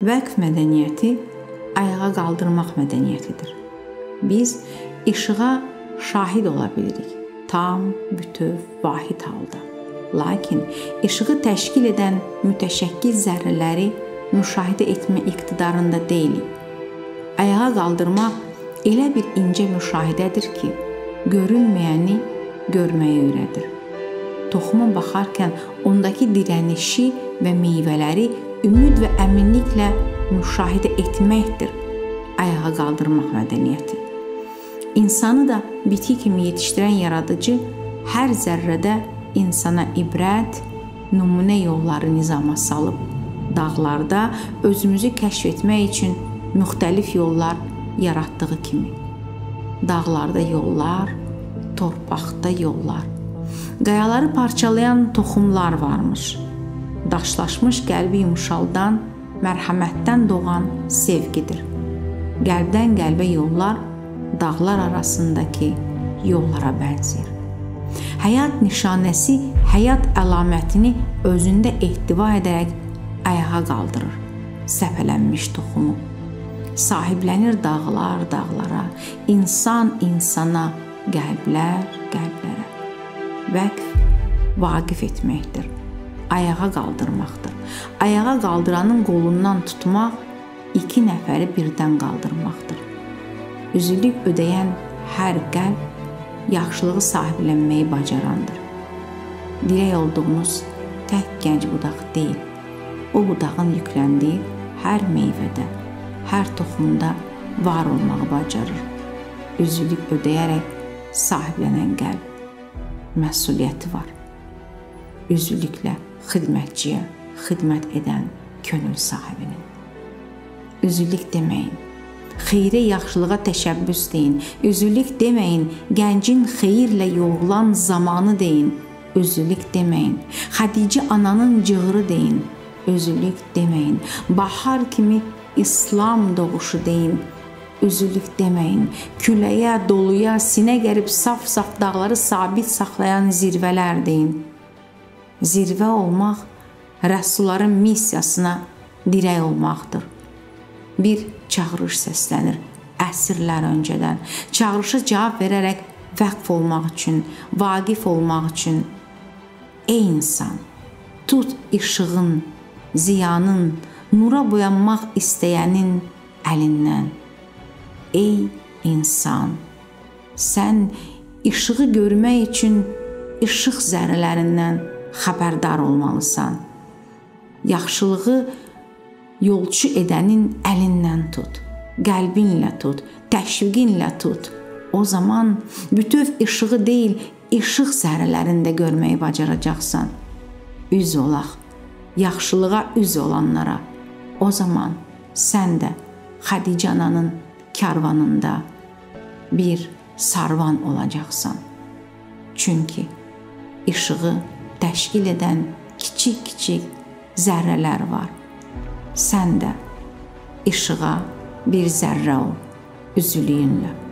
Vəqf mədəniyyəti ayağa qaldırmaq mədəniyyətidir. Biz işığa şahid ola bilirik, tam, bütöv, vahid halda. Lakin işığı təşkil edən mütəşəkkil zərrələri müşahidə etmə iqtidarında deyilik. Ayağa qaldırmaq elə bir incə müşahidədir ki, görünməyəni görməyə öyrədir. Toxuma baxarkən ondakı dirənişi və meyvələri ümid və əminliklə müşahidə etməkdir ayağa qaldırmaq mədəniyyəti. İnsanı da bitki kimi yetişdirən yaradıcı hər zərrədə insana ibrət, nümunə yolları nizama salıb, dağlarda özümüzü kəşf etmək üçün müxtəlif yollar yaratdığı kimi. Dağlarda yollar, torpaqda yollar. Qayaları parçalayan toxumlar varmış. Daşlaşmış qəlbi yumşaldan, mərhəmətdən doğan sevgidir. Qəlbdən qəlbə yollar dağlar arasındakı yollara bənzəyir. Həyat nişanəsi həyat əlamətini özündə ehtiva edərək ayağa qaldırır səpələnmiş toxumu. Sahiblənir dağlar dağlara, insan insana, qəlblər qəlblərə. Vəqf vaqif etməkdir, ayağa qaldırmaqdır. Ayağa qaldıranın qolundan tutmaq, iki nəfəri birdən qaldırmaqdır. Üzülük ödəyən hər qəlb yaxşılığı sahiblənməyi bacarandır. Dirək olduğunuz tək gənc budaq deyil, o budağın yükləndiyi hər meyvədə, hər toxumda var olmağı bacarır. Üzülük ödəyərək sahiblənən qəlb məsuliyyəti var. Üzvlüklə xidmətçiyə xidmət edən könül sahibinin. Üzvlük deməyin, xeyrə yaxşılığa təşəbbüs deyin. Üzvlük deməyin, gəncin xeyirlə yoğulan zamanı deyin. Üzvlük deməyin, Xədicə ananın cığırı deyin. Üzvlük deməyin, bahar kimi İslam doğuşu deyin. Üzvlük deməyin, küləyə, doluya, sinə qərib saf-saf dağları sabit saxlayan zirvələr deyin. Zirvə olmaq, rəssulların missiyasına dirək olmaqdır. Bir çağırış səslənir əsrlər öncədən. Çağırışa cavab verərək vəqf olmaq üçün, vaqif olmaq üçün. Ey insan, tut işığın, ziyanın, nura boyanmaq istəyənin əlindən. Ey insan, sən işığı görmək üçün işıq zərrələrindən xəbərdar olmalısan. Yaxşılığı yolçu edənin əlindən tut, qəlbinlə tut, təşviqinlə tut. O zaman bütöv işığı deyil, işıq zərrələrində görməyi bacaracaqsan. Üz olaq, yaxşılığa üz olanlara. O zaman sən də Xədicə ananın karvanında bir sarvan olacaqsan. Çünki işığı təşkil edən kiçik-kiçik zərrələr var. Sən də işığa bir zərrə ol üzülüyünlə.